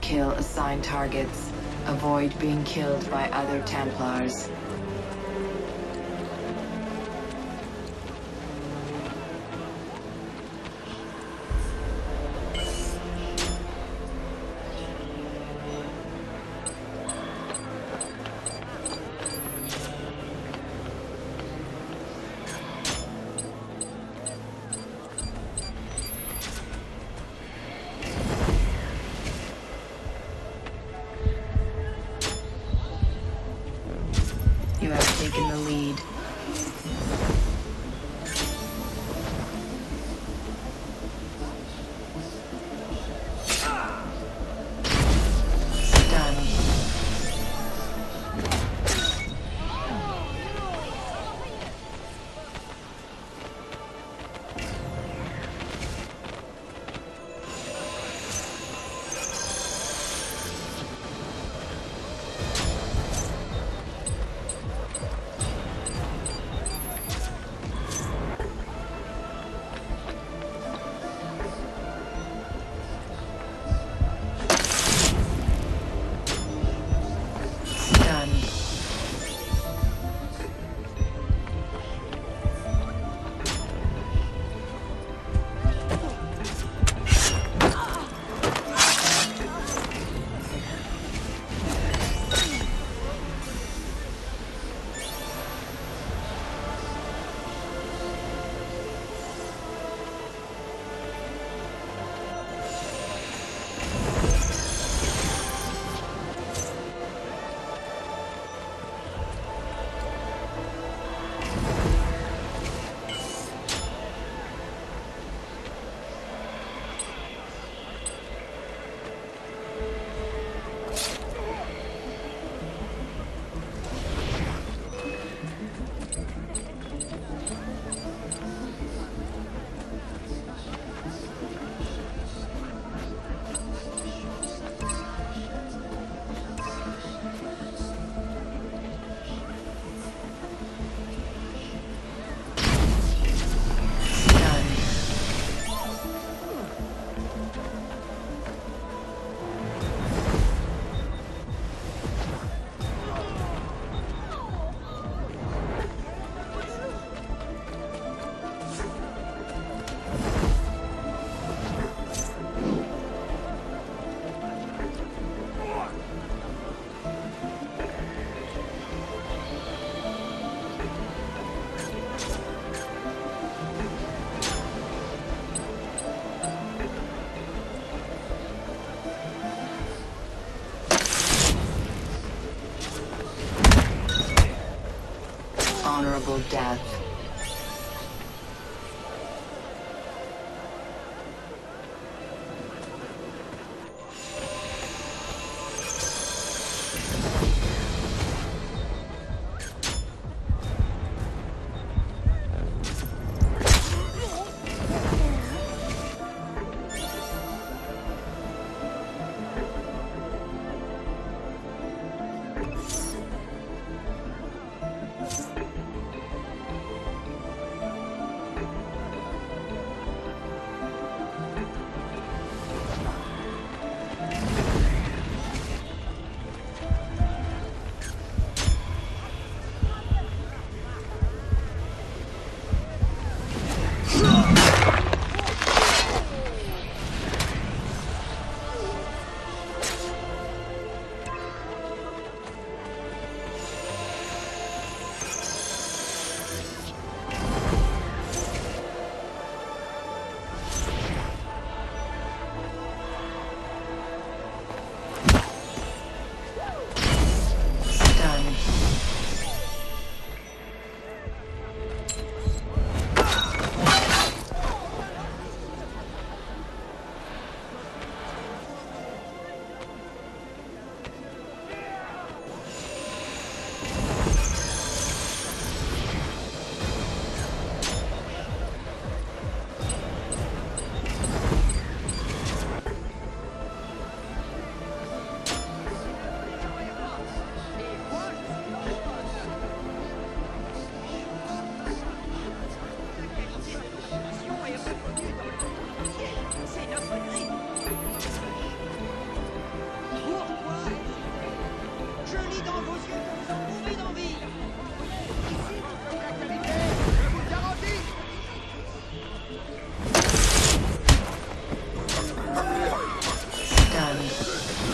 kill assigned targets. Avoid being killed by other Templars. You have taken the lead. Stunned. Honorable death. Stunned.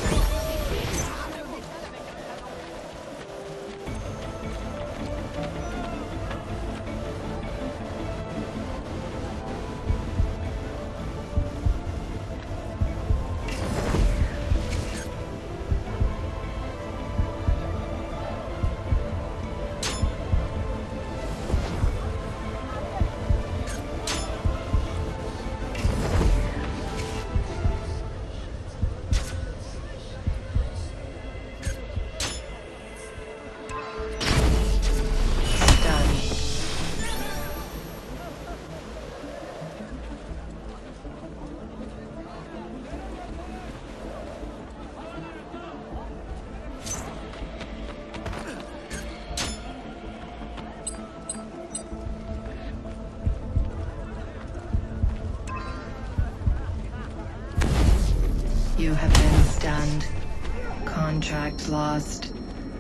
You have been stunned. Contract lost.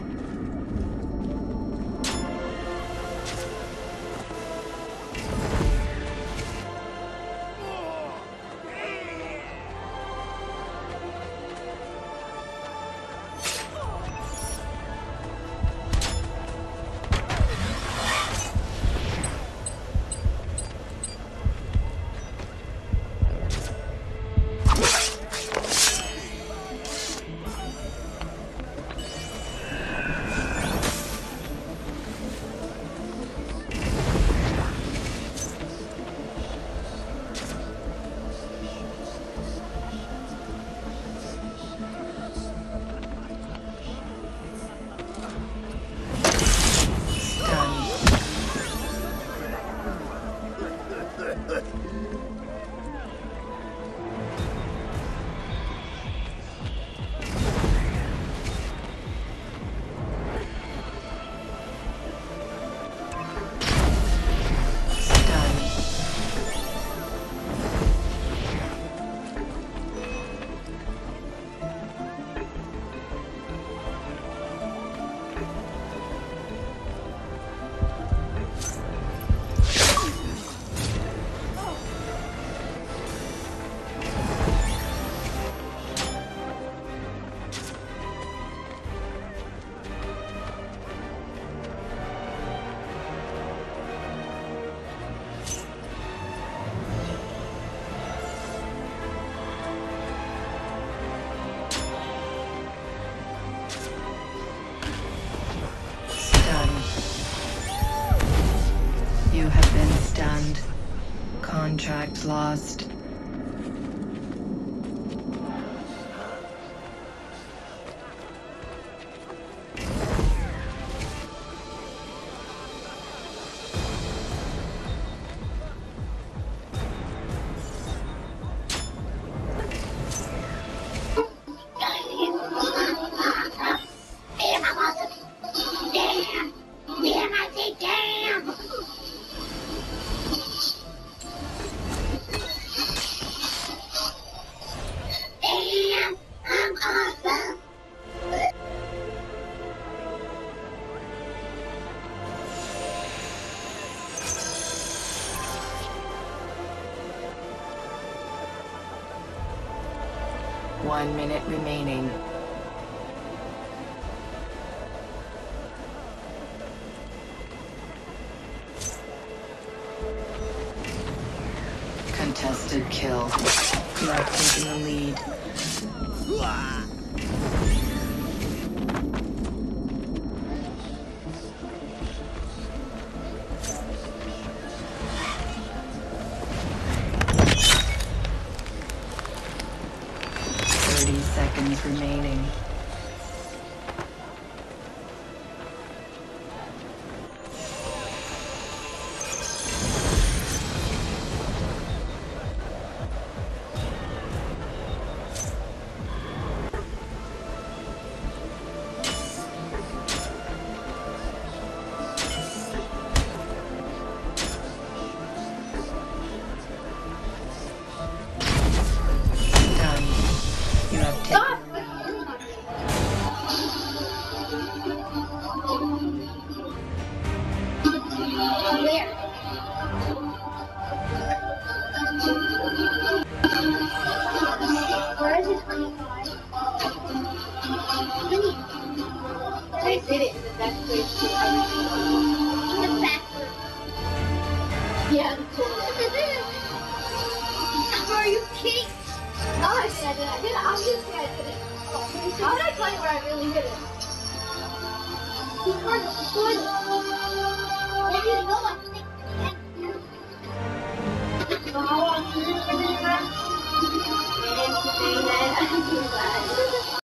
You have been stunned. Contract lost. One minute remaining. Contested kill. You are taking the lead. 30 seconds remaining. You have taken the lead. did it in the best place to ever. In the bathroom. Yeah, the toilet. Are you kidding? No, I said it. I did it. Obviously, I did it. How did I tell you where I really hit it? Because it's good. Well, you know what? So how long is this going to be? And today, then, I can do that.